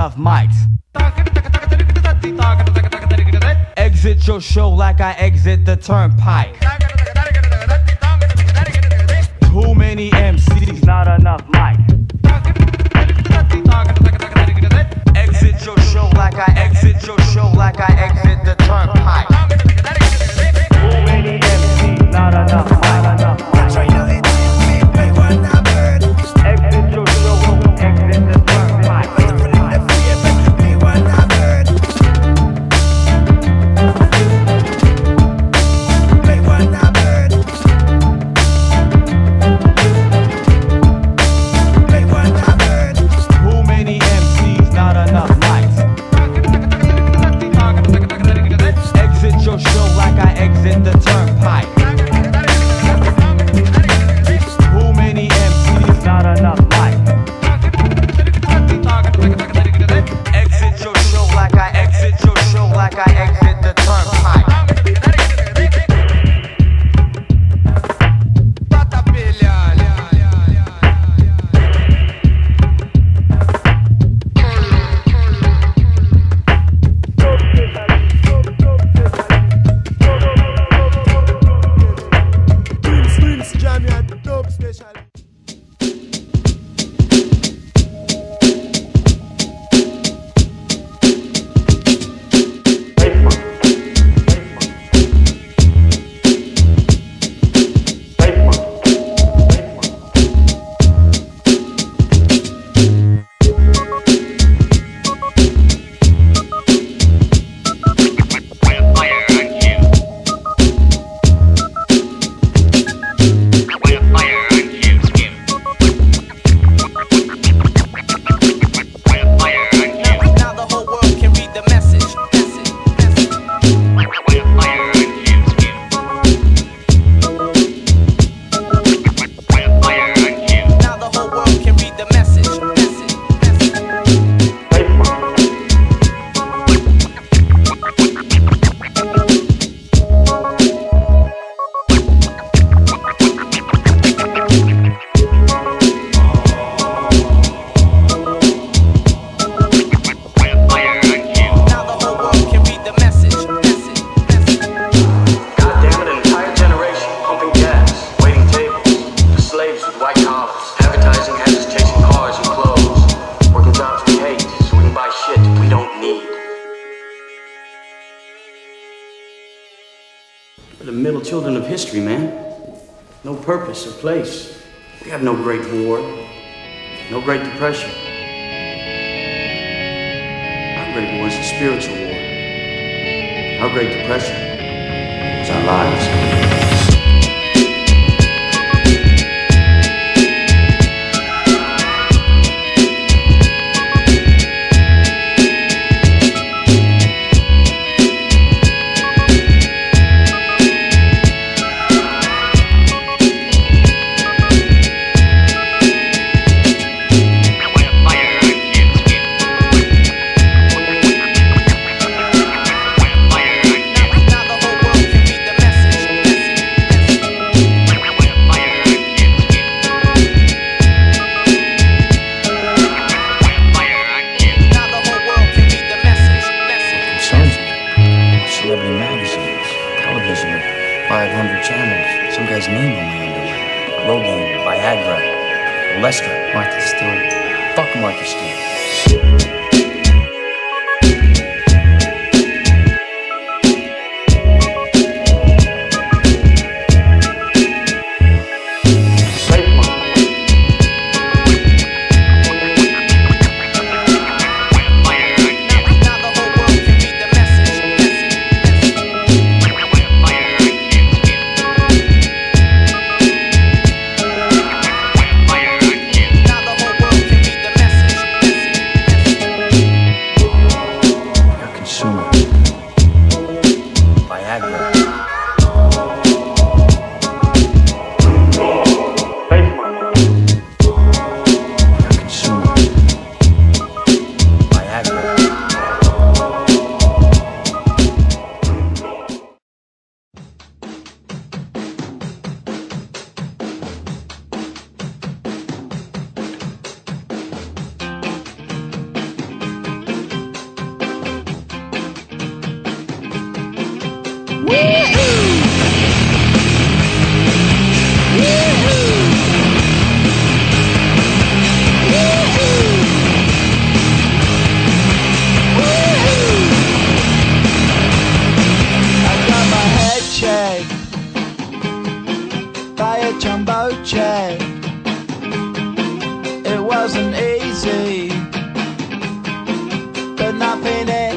enough mics. Exit your show like I exit the turnpike. Too many MCs, not enough mics. Exit your show like I exit your show like I exit the turnpike. Too many MCs, not enough mics. Exit your show, exit the turnpike. Too many MCs, not enough mics. Exit your show like I exit the turnpike. Too many MCs, not enough mics. Exit your show like I exit your show like I exit the turnpike. We're the middle children of history, man. No purpose or place. We have no Great War, no Great Depression. Our Great War is a spiritual war. Our Great Depression was our lives. Celebrity magazines, television with 500 channels. Some guy's name on my underwear. Rogaine, Viagra, Lester, Martha Stewart. Fuck Martha Stewart. jumbo jet. It wasn't easy, but nothing